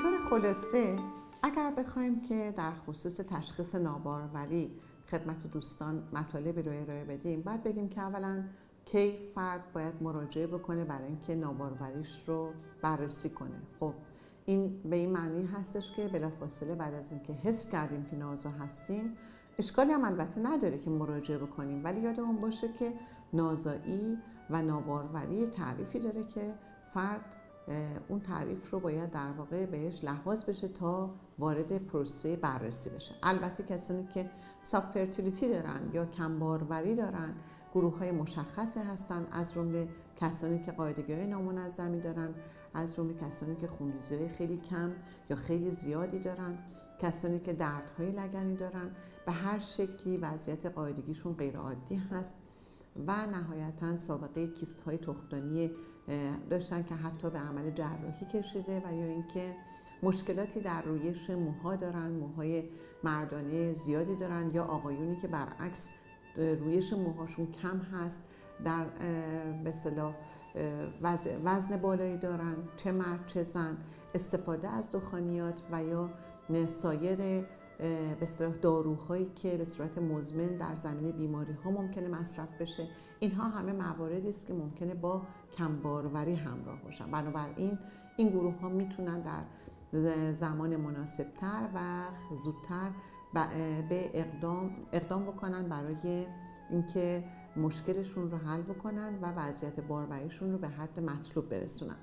طور خلاصه اگر بخوایم که در خصوص تشخیص ناباروری خدمت دوستان مطالبی رو ارائه بدیم، باید بگیم که اولا کی فرد باید مراجعه بکنه برای اینکه ناباروریش رو بررسی کنه. خب این به این معنی هستش که بلافاصله بعد از اینکه حس کردیم که نازا هستیم، اشکالی هم البته نداره که مراجعه بکنیم، ولی یادمون باشه که نازایی و ناباروری تعریفی داره که فرد اون تعریف رو باید در واقع بهش لحاظ بشه تا وارد پروسه بررسی بشه. البته کسانی که ساب فرتیلیتی دارن یا کم باروری دارن گروه های مشخصی هستن، از جمله کسانی که قاعدگی‌های نامنظمی دارن، از جمله کسانی که خونریزی خیلی کم یا خیلی زیادی دارن، کسانی که دردهای لگنی دارن، به هر شکلی وضعیت قاعدگیشون غیر عادی هست و نهایتاً سابقه کیست های تخمدانی داشتن که حتی به عمل جراحی کشیده و یا اینکه مشکلاتی در رویش موها دارن، موهای مردانه زیادی دارن، یا آقایونی که برعکس رویش موهاشون کم هست، در به اصطلاح وزن بالایی دارن، چه مرد چه زن، استفاده از دخانیات و یا سایر به اصطلاح داروهایی که به صورت مزمن در زمینه بیماری ها ممکنه مصرف بشه. اینها همه مواردی است که ممکنه با کم باروری همراه باشن. بنابراین این گروه ها میتونن در زمان مناسب تر و زودتر به اقدام بکنن برای اینکه مشکلشون رو حل بکنن و وضعیت باروریشون رو به حد مطلوب برسونن.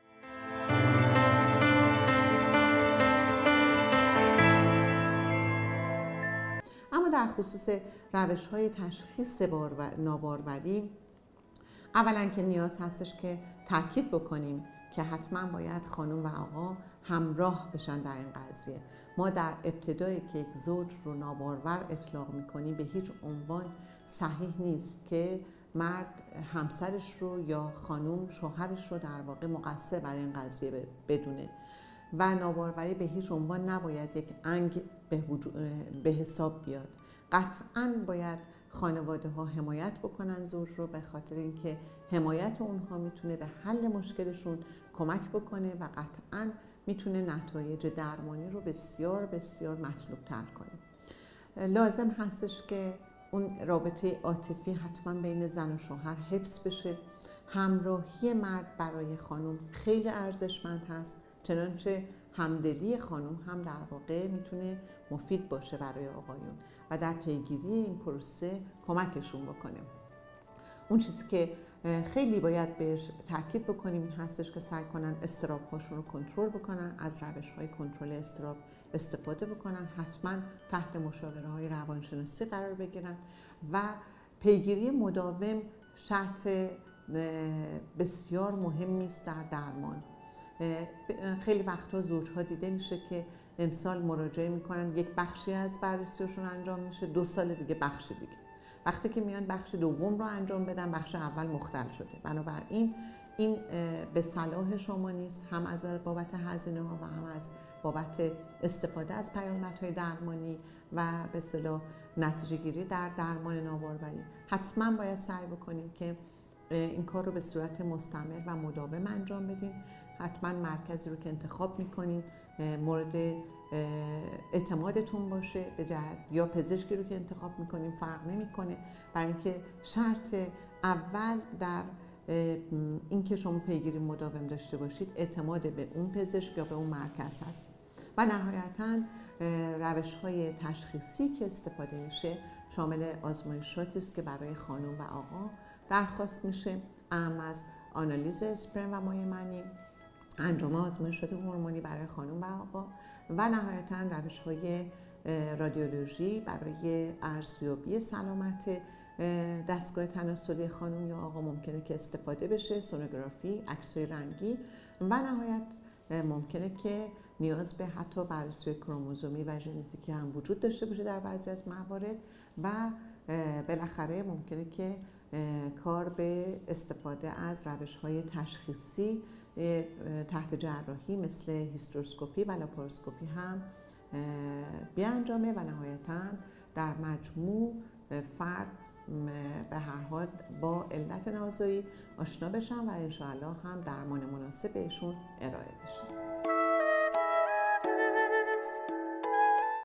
اما در خصوص روش‌های تشخیص ناباروری، اولا که نیاز هستش که تاکید بکنیم که حتما باید خانم و آقا همراه بشن در این قضیه. ما در ابتدایی که یک زوج رو نابارور اطلاق میکنیم به هیچ عنوان صحیح نیست که مرد همسرش رو یا خانم شوهرش رو در واقع مقصر برای این قضیه بدونه و ناباروری به هیچ عنوان نباید یک انگ به حساب بیاد. قطعاً باید خانواده ها حمایت بکنن زوج رو، به خاطر اینکه حمایت اونها میتونه به حل مشکلشون کمک بکنه و قطعاً میتونه نتایج درمانی رو بسیار بسیار مطلوب تر کنه. لازم هستش که اون رابطه عاطفی حتما بین زن و شوهر حفظ بشه. همراهی مرد برای خانم خیلی ارزشمند هست، چنانچه همدلی خانم هم در واقع میتونه مفید باشه برای آقایون و در پیگیری این پروسه کمکشون بکنه. اون چیزی که خیلی باید بهش تاکید بکنیم این هستش که سعی کنن اضطراب هاشون رو کنترل بکنن، از روش های کنترل اضطراب استفاده بکنن، حتما تحت مشاوره های روانشناسی قرار بگیرن و پیگیری مداوم شرط بسیار مهمی است در درمان. خیلی وقتا زوجها دیده میشه که امسال مراجعه میکنن، یک بخشی از بررسیشون انجام میشه، 2 سال دیگه بخش دیگه. وقتی که میان بخش دوم رو انجام بدن، بخش اول مختل شده. بنابراین این به صلاح شما نیست، هم از بابت هزینه ها و هم از بابت استفاده از پیامدهای درمانی و به اصطلاح نتیجه گیری در درمان ناباروری. حتما باید سعی بکنیم که این کار رو به صورت مستمر و مداوم انجام بدیم. حتما مرکزی رو که انتخاب میکنین مورد اعتمادتون باشه، به جهت یا پزشکی رو که انتخاب میکنین فرق نمیکنه، برای اینکه شرط اول در اینکه شما پیگیری مداوم داشته باشید اعتماد به اون پزشک یا به اون مرکز هست. و نهایتاً روش‌های تشخیصی که استفاده میشه شامل آزمایشاتی است که برای خانم و آقا درخواست میشه، اهم از آنالیز اسپرم و مایع منی، انجام آزمایشات هورمونی برای خانم و آقا و نهایتاً روش‌های رادیولوژی برای ارزیابی سلامت دستگاه تناسلی خانم یا آقا ممکنه که استفاده بشه، سونوگرافی، عکس‌های رنگی و نهایت ممکنه که نیاز به حتی بررسی کروموزومی و ژنتیکی هم وجود داشته باشه در بعضی از موارد و بالاخره ممکنه که کار به استفاده از روش‌های تشخیصی تحت جراحی مثل هیستروسکوپی و لاپاروسکوپی هم بیانجامه و نهایتاً در مجموع فرد به هر حال با علت نازایی آشنا بشن و انشاءالله هم درمان مناسب بهشون ارائه بشه.